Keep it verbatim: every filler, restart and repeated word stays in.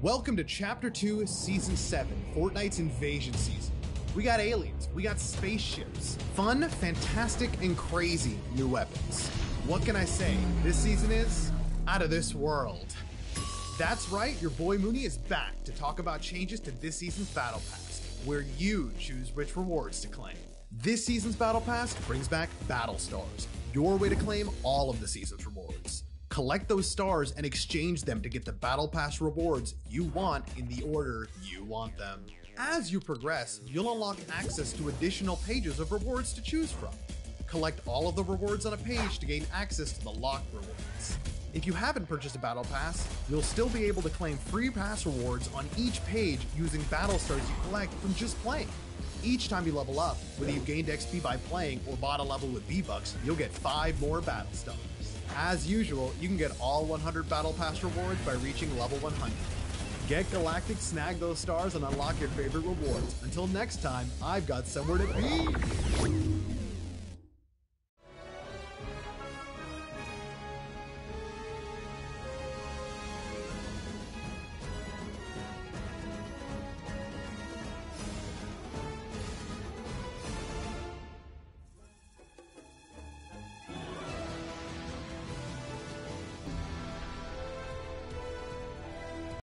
Welcome to Chapter two, Season seven, Fortnite's Invasion Season. We got aliens, we got spaceships, fun, fantastic, and crazy new weapons. What can I say? This season is out of this world. That's right, your boy Mooney is back to talk about changes to this season's Battle Pass, where you choose which rewards to claim. This season's Battle Pass brings back Battle Stars, your way to claim all of the season's rewards. Collect those stars and exchange them to get the Battle Pass rewards you want in the order you want them. As you progress, you'll unlock access to additional pages of rewards to choose from. Collect all of the rewards on a page to gain access to the locked rewards. If you haven't purchased a Battle Pass, you'll still be able to claim free pass rewards on each page using Battle Stars you collect from just playing. Each time you level up, whether you gained X P by playing or bought a level with V-Bucks, you'll get five more Battle Stars. As usual, you can get all one hundred Battle Pass rewards by reaching level one hundred. Get Galactic, snag those stars, and unlock your favorite rewards. Until next time, I've got somewhere to be!